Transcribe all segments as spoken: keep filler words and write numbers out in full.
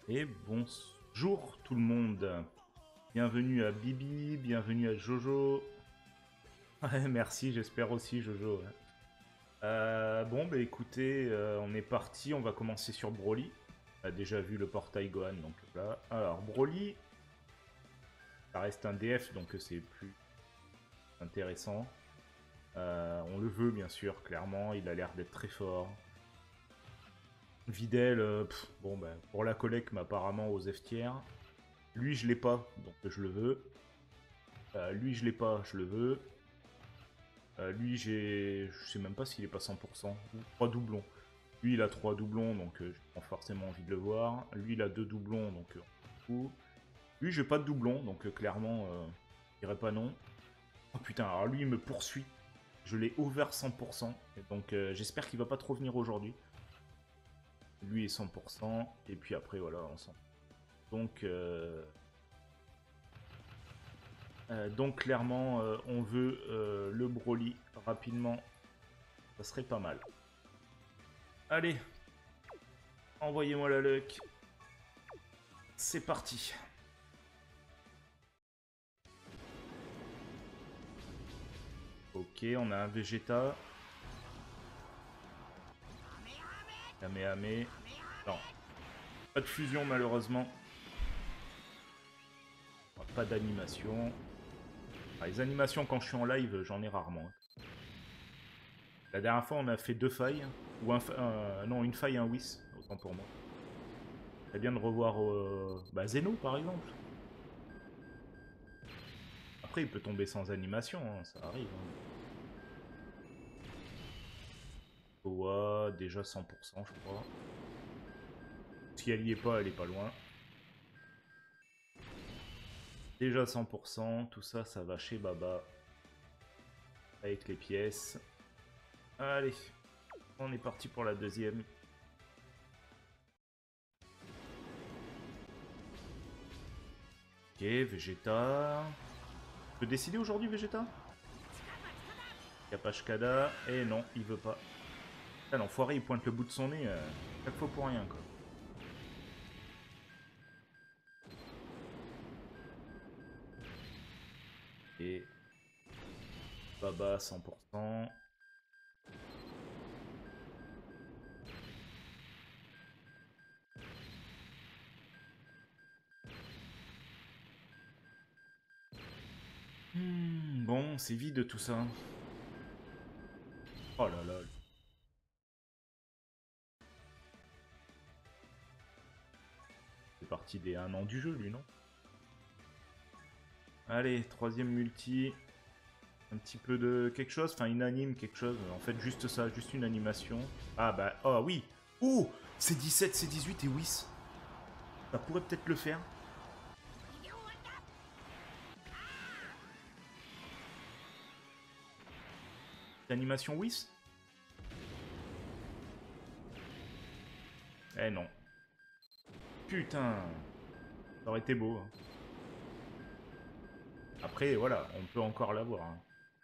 Et bonjour tout le monde. Bienvenue à Bibi, bienvenue à Jojo. Ouais, merci, j'espère aussi Jojo. Ouais. Euh, bon, bah écoutez, euh, on est parti, on va commencer sur Broly. On a déjà vu le portail Gohan, donc là. Alors, Broly, ça reste un D F, donc c'est plus intéressant. Euh, on le veut, bien sûr, clairement, il a l'air d'être très fort. Videl, euh, pff, bon, bah, pour la collecte, mais apparemment aux F tiers. Lui, je l'ai pas, donc je le veux. Euh, lui, je l'ai pas, je le veux. Euh, lui, j'ai... Je sais même pas s'il est pas cent pour cent. trois doublons. Lui, il a trois doublons, donc euh, j'ai forcément envie de le voir. Lui, il a deux doublons, donc euh, on s'en fout. Lui, j'ai pas de doublons, donc euh, clairement, euh, je dirais pas non. Oh putain, alors lui, il me poursuit. Je l'ai over cent pour cent. Et donc euh, j'espère qu'il va pas trop venir aujourd'hui. Lui est cent pour cent. Et puis après, voilà, on s'en... Donc... Euh... Euh, donc clairement, euh, on veut euh, le Broly rapidement. Ça serait pas mal. Allez, envoyez-moi la luck. C'est parti. Ok, on a un Vegeta. Kamehameha. Non, pas de fusion malheureusement. Pas d'animation. Ah, les animations quand je suis en live, j'en ai rarement. La dernière fois, on a fait deux failles. Ou un, euh, non, une faille et un Whis. Autant pour moi. C'est bien de revoir euh, bah, Zeno par exemple. Après, il peut tomber sans animation, hein, ça arrive. Hein. Toa, déjà cent pour cent, je crois. Si elle y est pas, elle est pas loin. Déjà cent pour cent, tout ça, ça va chez Baba. Avec les pièces. Allez, on est parti pour la deuxième. Ok, Vegeta. Tu peux décider aujourd'hui, Vegeta? Kapashkada. Et non, il veut pas. Ah, l'enfoiré, il pointe le bout de son nez. Euh, chaque fois pour rien, quoi. Et Baba cent pour cent. Hmm, bon, c'est vide tout ça. Oh là là. C'est parti des un an du jeu, lui, non? Allez, troisième multi. Un petit peu de quelque chose, enfin une anime, quelque chose. En fait, juste ça, juste une animation. Ah bah, oh oui. Oh, c'est dix-sept, c'est dix-huit et Whis. Ça pourrait peut-être le faire. L'animation Whis. Eh non. Putain. Ça aurait été beau. Hein. Après, voilà, on peut encore l'avoir. Hein.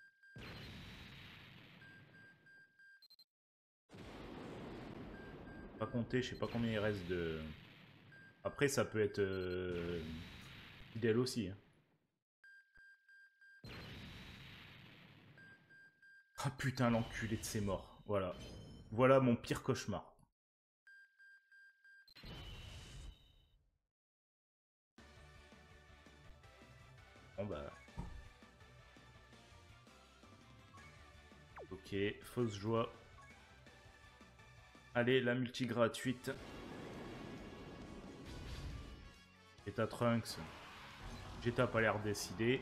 Pas compter, je sais pas combien il reste de... Après, ça peut être euh, fidèle aussi. Hein. Ah putain, l'enculé de ses morts. Voilà. Voilà mon pire cauchemar. Bon bah... Ok, fausse joie. Allez, la multi gratuite. Vegeta Trunks. Vegeta a pas l'air décidé.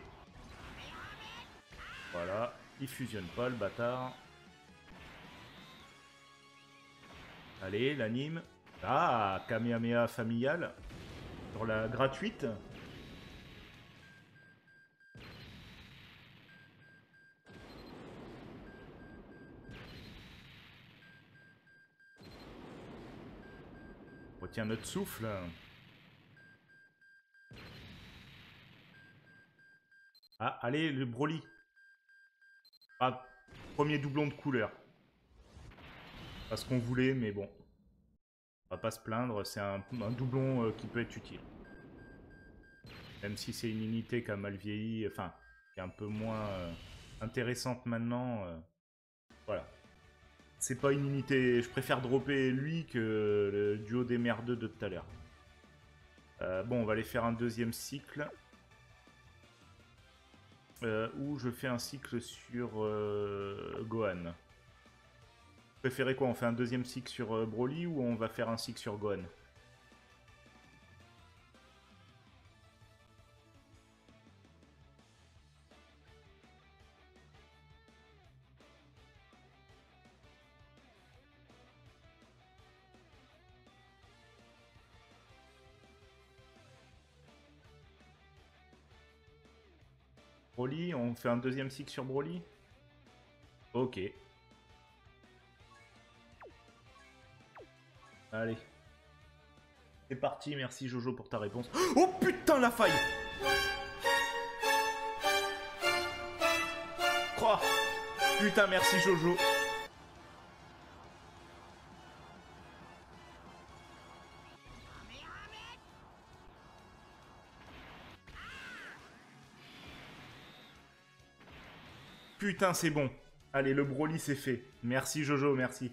Voilà. Il fusionne pas, le bâtard. Allez, l'anime. Ah, Kamehameha familial. Sur la gratuite. On retient notre souffle. Ah, allez, le Broly. Ah, premier doublon de couleur. Pas ce qu'on voulait, mais bon. On va pas se plaindre, c'est un, un doublon euh, qui peut être utile. Même si c'est une unité qui a mal vieilli, enfin, qui est un peu moins euh, intéressante maintenant. Euh, voilà. C'est pas une unité... Je préfère dropper lui que le duo des merdeux de tout à l'heure. Euh, bon, on va aller faire un deuxième cycle. Euh, où je fais un cycle sur euh, Gohan. Vous préférez quoi? On fait un deuxième cycle sur euh, Broly ou on va faire un cycle sur Gohan? Broly, on fait un deuxième cycle sur Broly? Ok. Allez. C'est parti, merci Jojo pour ta réponse. Oh putain la faille! Oh, putain merci Jojo. Putain c'est bon. Allez le Broly c'est fait. Merci Jojo, merci.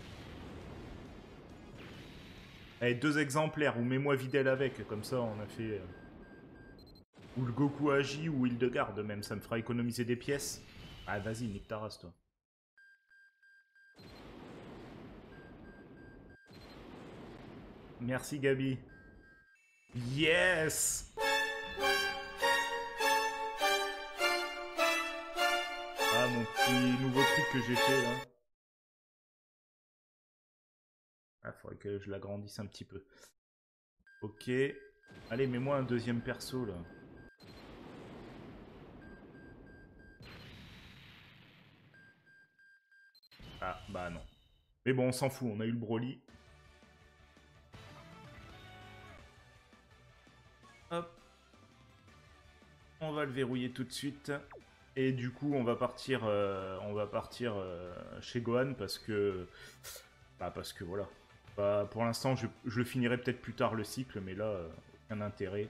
Allez, deux exemplaires, ou mets-moi Videl avec, comme ça on a fait... Euh... Ou le Goku Agi, ou Hildegarde même, ça me fera économiser des pièces. Ah vas-y, nique ta race toi. Merci Gabi. Yes! Ah mon petit nouveau truc que j'ai fait là. Ah, faudrait que je l'agrandisse un petit peu. Ok. Allez, mets-moi un deuxième perso là. Ah, bah non. Mais bon, on s'en fout, on a eu le Broly. Hop. On va le verrouiller tout de suite. Et du coup, on va partir, euh, on va partir euh, chez Gohan parce que... Bah parce que voilà. Bah, pour l'instant, je, je le finirai peut-être plus tard le cycle, mais là, euh, aucun intérêt.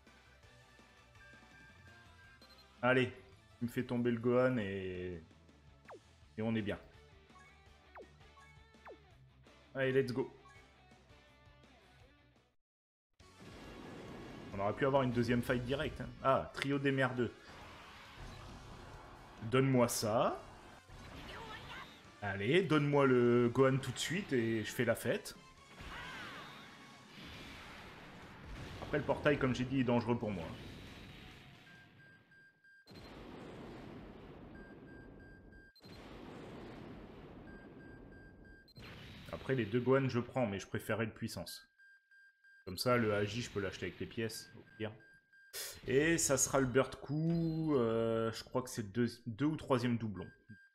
Allez, tu me fais tomber le Gohan et... Et on est bien. Allez, let's go. On aurait pu avoir une deuxième fight directe. Hein. Ah, trio des merdeux. Donne-moi ça. Allez, donne-moi le Gohan tout de suite et je fais la fête. Après, le portail, comme j'ai dit, est dangereux pour moi. Après, les deux Gohan, je prends, mais je préférais le puissance. Comme ça, le Agi, je peux l'acheter avec les pièces, au pire. Et ça sera le Bird Coup. Euh, je crois que c'est deux, deux ou troisième doublon.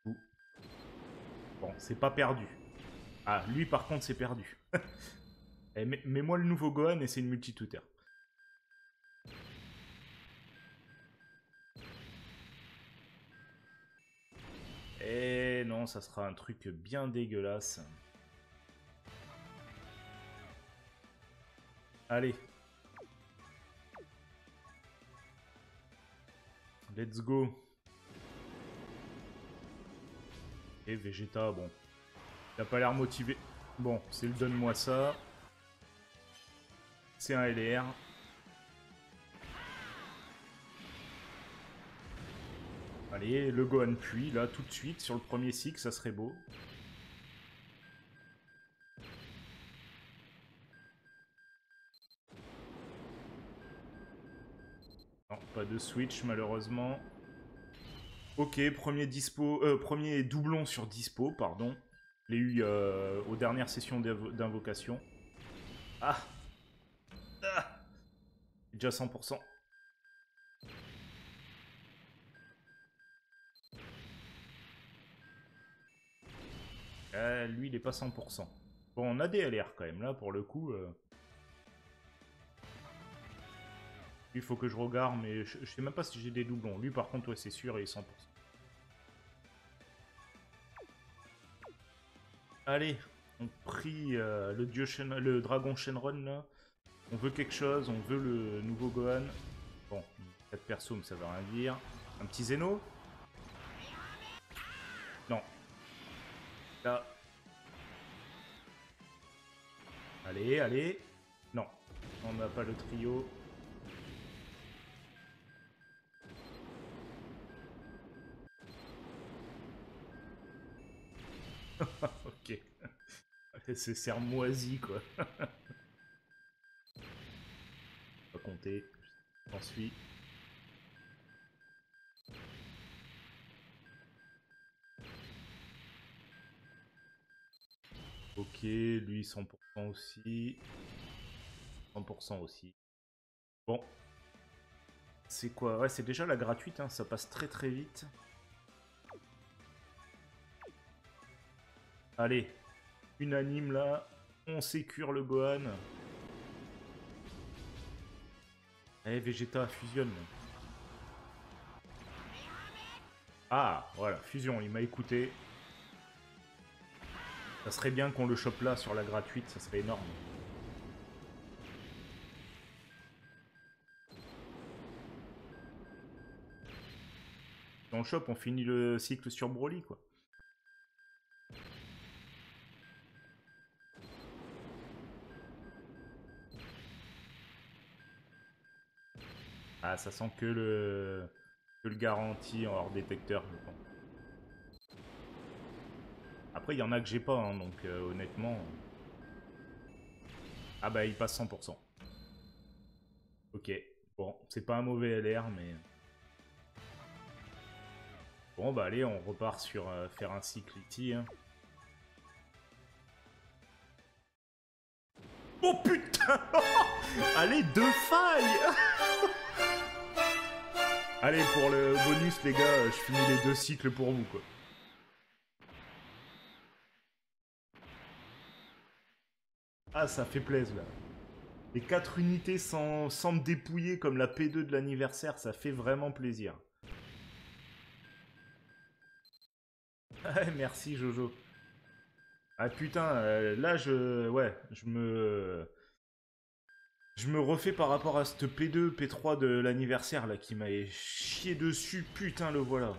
Bon, c'est pas perdu. Ah, lui, par contre, c'est perdu. Eh, mets-moi le nouveau Gohan et c'est une multi-tuteur. Et non, ça sera un truc bien dégueulasse. Allez. Let's go. Et Vegeta, bon. Il a pas l'air motivé. Bon, c'est le donne-moi ça. C'est un L R. Allez, le Gohan puis, là, tout de suite, sur le premier cycle, ça serait beau. Non, pas de switch, malheureusement. Ok, premier dispo, euh, premier doublon sur dispo, pardon. Je l'ai eu euh, aux dernières sessions d'invocation. Ah, ah déjà cent pour cent. Euh, lui, il est pas cent pour cent. Bon, on a des L R quand même, là, pour le coup. Euh... Il faut que je regarde, mais je, je sais même pas si j'ai des doublons. Lui, par contre, ouais, c'est sûr, il est cent pour cent. Allez, on prie euh, le dieu Shen... le dragon Shenron là. On veut quelque chose, on veut le nouveau Gohan. Bon, quatre persos, mais ça veut rien dire. Un petit Zeno? Non. Là. Allez, allez. Non, on n'a pas le trio. Ok. C'est sermoisi quoi. Pas compter. J'en suis. Ok, lui cent pour cent aussi. cent pour cent aussi. Bon. C'est quoi? Ouais, c'est déjà la gratuite, hein. Ça passe très très vite. Allez. Unanime là. On sécure le Gohan. Allez, Vegeta, fusionne. Ah, voilà, fusion, il m'a écouté. Ça serait bien qu'on le chope là sur la gratuite, ça serait énorme. Si on le chope, on finit le cycle sur Broly, quoi. Ah, ça sent que le, que le garantie en hors détecteur, je pense. Après, il y en a que j'ai pas, hein, donc euh, honnêtement... Ah bah, il passe cent pour cent. Ok, bon, c'est pas un mauvais L R, mais... Bon, bah allez, on repart sur euh, faire un cycle ici. Hein. Oh putain. Allez, deux failles. Allez, pour le bonus, les gars, je finis les deux cycles pour vous, quoi. Ah, ça fait plaisir, là. Les quatre unités sans, sans me dépouiller comme la P deux de l'anniversaire, ça fait vraiment plaisir. Merci, Jojo. Ah putain, euh, là, je... Ouais, je me... Je me refais par rapport à cette P deux, P trois de l'anniversaire, là, qui m'a chié dessus. Putain, le voilà.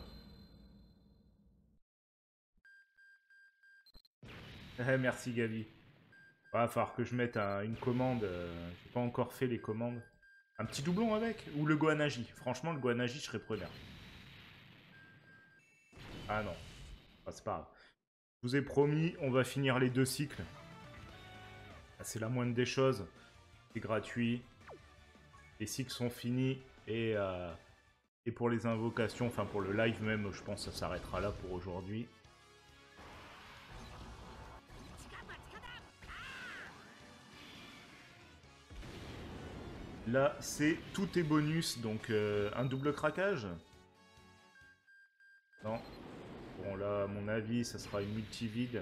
Merci, Gabi. Va falloir que je mette un, une commande. Euh, J'ai pas encore fait les commandes. Un petit doublon avec? Ou le Gohanagi? Franchement, le Gohanagi, je serais preneur. Ah non. Ah, c'est pas grave. Je vous ai promis, on va finir les deux cycles. Ah, c'est la moindre des choses. C'est gratuit. Les cycles sont finis. Et, euh, et pour les invocations, enfin pour le live même, je pense que ça s'arrêtera là pour aujourd'hui. Là, c'est tout est bonus, donc euh, un double craquage. Non. Bon, là, à mon avis, ça sera une multivide.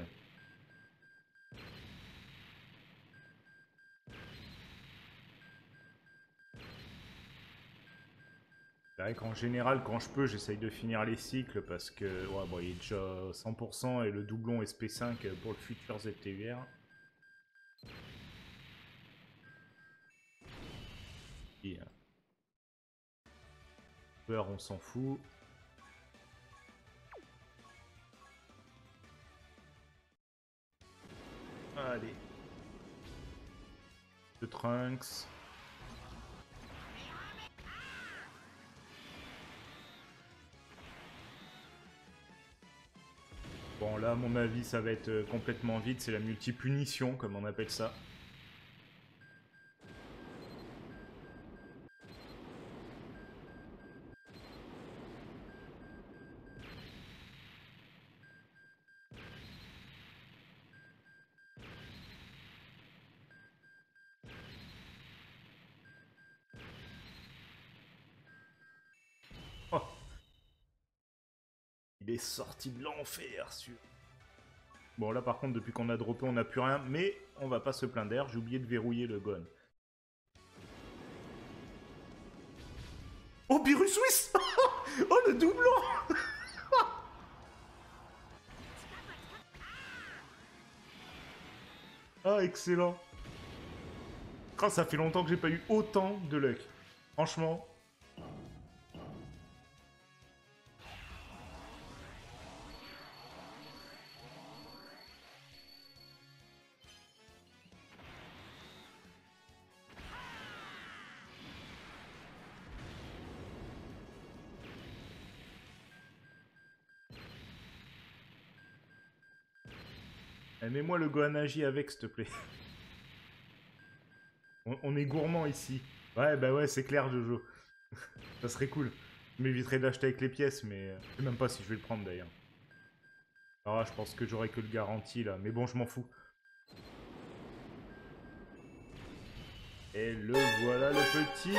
C'est vrai qu'en général, quand je peux, j'essaye de finir les cycles parce que ouais, bon, il est déjà cent pour cent et le doublon S P cinq pour le futur Z T U R. Et, euh, on s'en fout. Allez. The Trunks. Bon, là, à mon avis, ça va être complètement vide. C'est la multi-punition, comme on appelle ça. Oh. Il est sorti de l'enfer, sûr. Bon, là, par contre, depuis qu'on a droppé, on n'a plus rien. Mais on va pas se plaindre d'air. J'ai oublié de verrouiller le gun. Oh, Beerus Suisse. Oh, le doublon. Ah, excellent. Oh, ça fait longtemps que j'ai pas eu autant de luck. Franchement. Eh, mets-moi le Gohanagi avec, s'il te plaît. on, on est gourmand ici. Ouais, bah ouais, c'est clair, Jojo. Ça serait cool. Je m'éviterais d'acheter avec les pièces, mais euh, je sais même pas si je vais le prendre d'ailleurs. Ah, je pense que j'aurai que le garanti là, mais bon, je m'en fous. Et le voilà, le petit.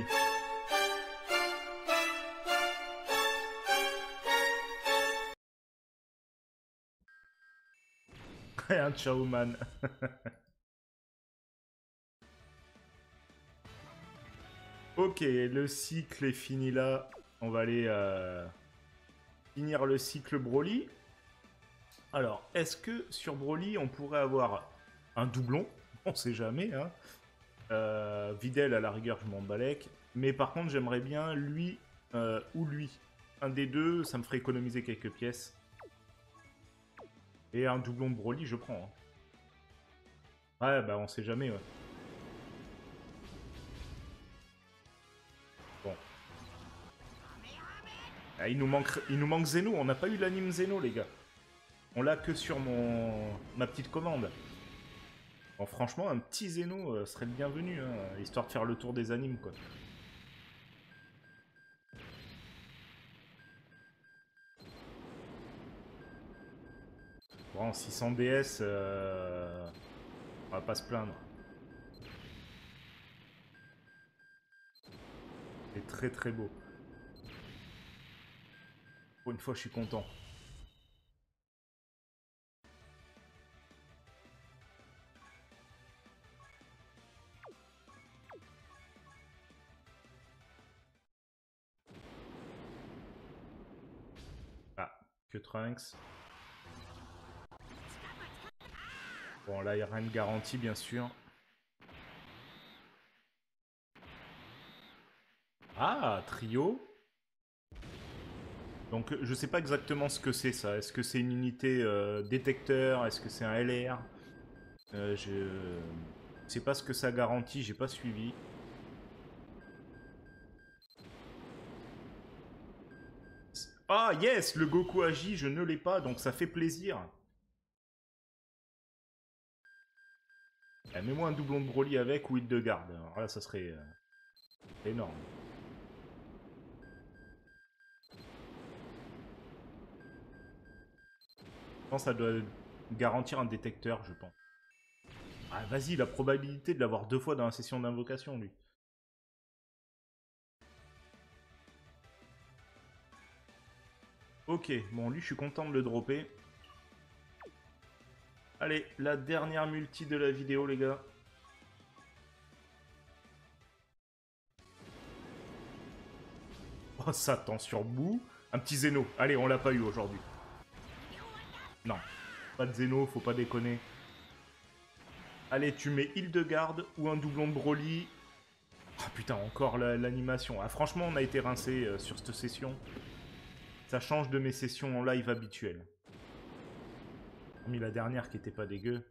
Un ciao man. Ok, le cycle est fini là. On va aller euh, finir le cycle Broly. Alors, est-ce que sur Broly, on pourrait avoir un doublon? On sait jamais, hein. Euh, Videl, à la rigueur, je m'en balèque. Mais par contre, j'aimerais bien lui euh, ou lui. Un des deux, ça me ferait économiser quelques pièces. Et un doublon de Broly, je prends. Hein. Ouais, bah on sait jamais, ouais. Bon. Ah, il, nous manque, il nous manque Zeno, on n'a pas eu l'anime Zeno, les gars. On l'a que sur mon ma petite commande. Bon, franchement, un petit Zeno euh, serait le bienvenu, hein, histoire de faire le tour des animes, quoi. Bon, six cents D S, euh, on va pas se plaindre. C'est très très beau. Pour une fois, je suis content. Ah, que Trunks. Bon, là, il n'y a rien de garanti, bien sûr. Ah, trio. Donc, je sais pas exactement ce que c'est, ça. Est-ce que c'est une unité euh, détecteur? Est-ce que c'est un L R? euh, Je sais pas ce que ça garantit, j'ai pas suivi. Ah, yes, le Goku agit, je ne l'ai pas, donc ça fait plaisir. Eh, mets-moi un doublon de Broly avec ou Hildegarde. Alors là, ça serait euh, énorme. Je pense que ça doit garantir un détecteur, je pense. Ah, vas-y, la probabilité de l'avoir deux fois dans la session d'invocation, lui. Ok, bon, lui, je suis content de le dropper. Allez, la dernière multi de la vidéo, les gars. Oh, Satan sur bout. Un petit Zeno. Allez, on l'a pas eu aujourd'hui. Non, pas de Zeno, faut pas déconner. Allez, tu mets Hildegarde ou un doublon de Broly. Ah putain, encore l'animation. La, ah, franchement, on a été rincé euh, sur cette session. Ça change de mes sessions en live habituelles. Hormis la dernière qui était pas dégueu.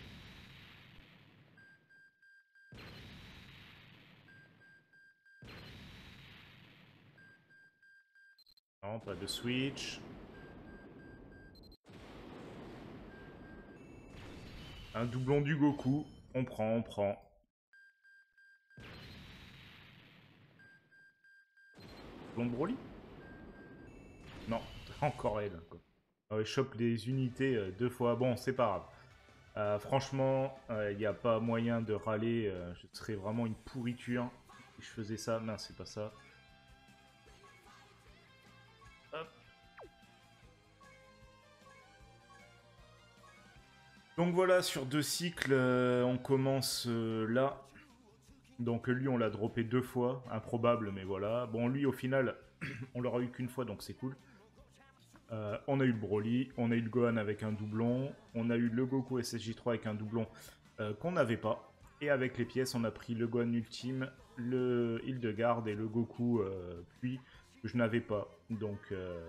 Non, pas de switch. Un doublon du Goku. On prend, on prend. Doublon de Broly? Non, encore elle. Quoi. Ah ouais, chope les unités euh, deux fois. Bon, c'est pas grave. Euh, franchement, il euh, n'y a pas moyen de râler. Euh, je serais vraiment une pourriture si je faisais ça. Non, c'est pas ça. Hop. Donc voilà, sur deux cycles, euh, on commence euh, là. Donc lui, on l'a droppé deux fois. Improbable, mais voilà. Bon, lui, au final, on l'aura eu qu'une fois, donc c'est cool. Euh, on a eu le Broly, on a eu le Gohan avec un doublon, on a eu le Goku S S J trois avec un doublon. euh, qu'on n'avait pas. Et avec les pièces, on a pris le Gohan Ultime, le Hildegarde et le Goku euh, puis que je n'avais pas. Donc, euh...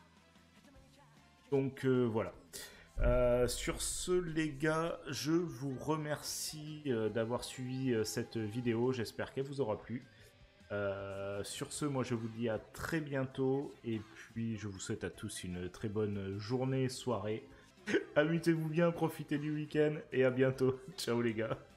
donc euh, voilà. Euh, sur ce, les gars, je vous remercie euh, d'avoir suivi euh, cette vidéo. J'espère qu'elle vous aura plu. Euh, sur ce, moi je vous dis à très bientôt. Et puis je vous souhaite à tous une très bonne journée, soirée. Amusez-vous bien, profitez du week-end et à bientôt. Ciao les gars.